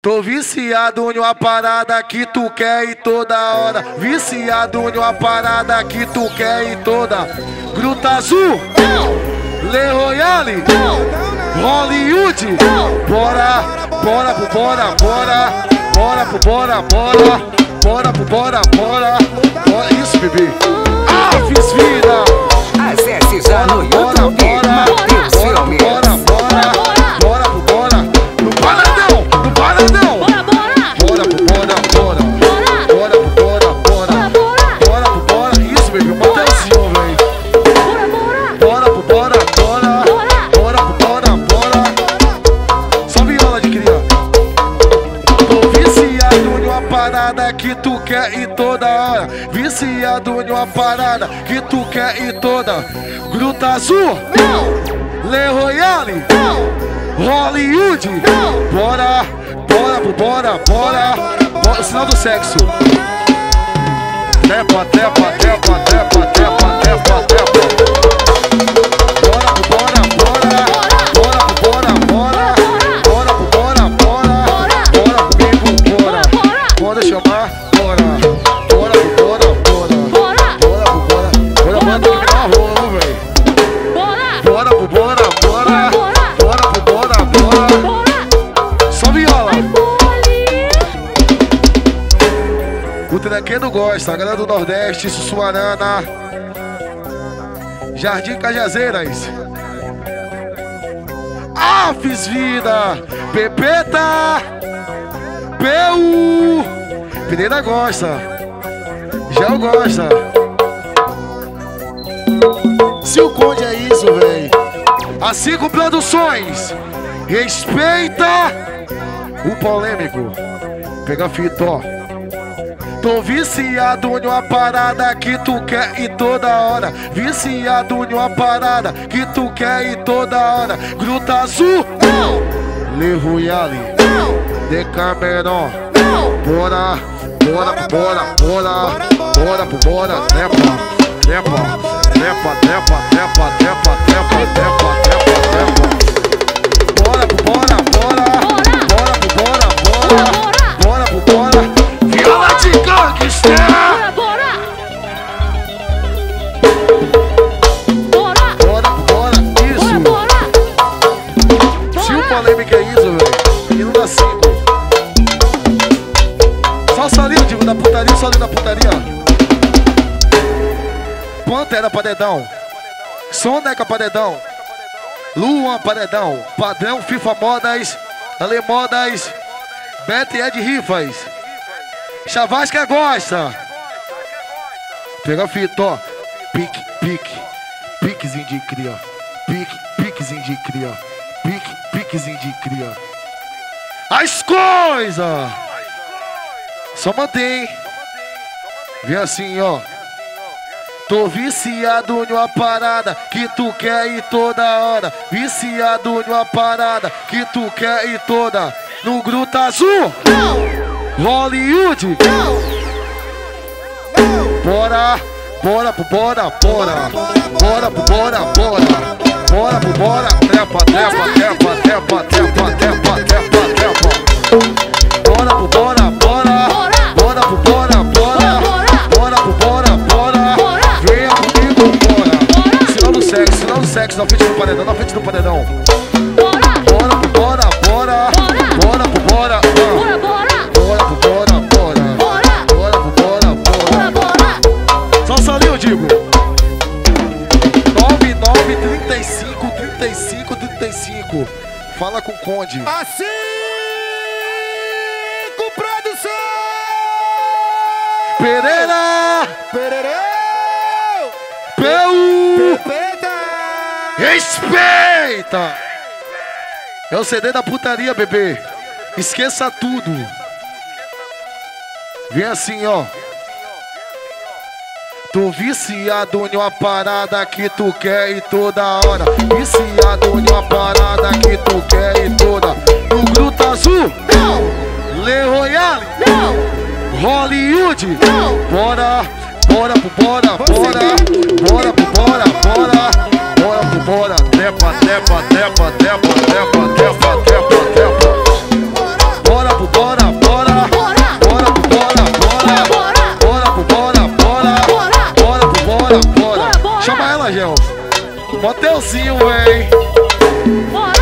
Tô viciado em uma parada que tu quer e toda hora. Viciado em uma parada que tu quer e toda. Gruta Azul, Le Royale, Hollywood. Bora, bora, bora, bora. Bora, bora, bora. Bora, bora, bora. Bora, isso, bebê. Aves vida. Acesse já no YouTube. Matheus Filmes. Bora, bora, bora, bora. No paradão, no paradão. Bora, bora, bora. Bora, bora, bora. Bora, bora. Isso, bebê. O Mateuzinho, véi. Bora, bora, bora. Bora, bora, bora. Só viola de cria. Tô viciado em uma parada que tu quer e toda hora. Viciado em uma parada que tu quer e toda. Gruta Azul, Le Royale, Hollywood. Bora, bora, bora, bora. Bora, o sinal do sexo. Tepa, tepa, tepa, tepa, tepa, tepa, tepa. Bora, bora, bora. Bora, bora, bora. Bora, bora, bora. Bora comigo, bora. Bora chamar, bora. Bora, bora, bora. Bora, bora. Bora, bora, tem que dar rolo, véi. Bora, bora, bora. Bora, bora, bora. Só viola. O trequeiro gosta, a galera do Nordeste, Sussuarana, Jardim Cajazeiras. Aves vida, Pepeta, Peu. Pereira gosta, Gel gosta. Se o Conde é isso, véi. A 5 Produções, respeita o polêmico. Pega a fita, ó. Tô viciado em uma parada que tu quer e toda hora. Viciado em uma parada que tu quer e toda hora. Gruta Azul, Le Royale, Decameron. Bora, bora, bora, bora. Bora, bora, trepa, trepa, trepa, trepa, trepa, trepa, trepa, trepa, trepa, trepa. Bora, bora, bora. Bora, bora, bora. Bora, bora. Viola de gangster. Bora, bora, isso. Se o polêmico é isso, velho. Menino da 5. Só o solinho, digo, da putaria, solinho da putaria. Pantera paredão. Soneca paredão. Luan paredão. Padrão FIFA Modas. Alemodas. Bete Ed Rifas. Chavasca gosta. Pega a fita, ó. Pique, pique. Piquezinho de cria. Pique, piquezinho de cria. Pique, piquezinho de cria. As coisas. Só mantém. Vem assim, ó. Tô viciado em uma parada que tu quer e toda hora. Viciado em uma parada que tu quer e toda. No Gruta Azul, Hollywood. Bora, bora, bora, bora. Bora, bora, bora. Bora, bora, trepa, trepa, trepa, trepa, trepa, trepa, trepa, trepa. Bora, bora, bora. Bora, bora, bora. Bora, bora, bora. Venha comigo, bora. Sinal do sexo, sinal do sexo. Na frente do paredão, na frente do paredão. Bora, bora, bora. Bora, bora, bora. Bora, bora, bora. Bora, bora, bora. Só salinho, digo. 99 35 35 35. Fala com o Conde. Assim com produção. Pereira. Perereu. Peu. Pepeta. Respeita. É o CD da putaria, bebê. Esqueça tudo. Vem assim, ó. Tô viciado em uma parada que tu quer e toda hora. Viciado em uma parada que tu quer e toda. No Gruta Azul, Le Royale, Hollywood. Bora, bora, bora, bora. Bora, bora, bora. Bora, bora. Trepa, trepa, trepa, trepa, trepa, trepa, trepa, trepa. Bora, bora. Fala, Gel. Motelzinho, véi.